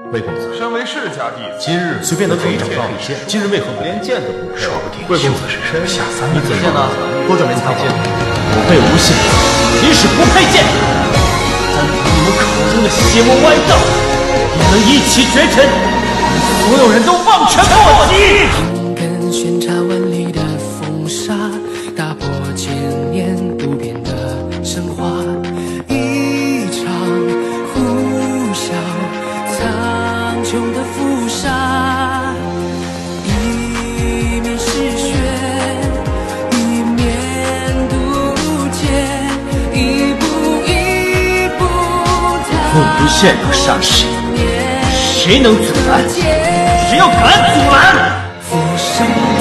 魏公子， 身为世家弟子， 今日虽便得可以找到一些，今日为何连剑都不配？ 说不定魏公子是真下三滥。你怎么呢？多久没参见？ 不配无信，即使不配剑，但凭你们口中的邪魔歪道，也能一起绝尘，让所有人都望尘莫及。 跟轩插万里的风沙，打破千年不变的神话。一场呼啸苍穹的浮沙，一面是血，一面渡劫，一步一步踏。 无限的杀势，谁能阻拦？谁要敢阻拦？ 浮生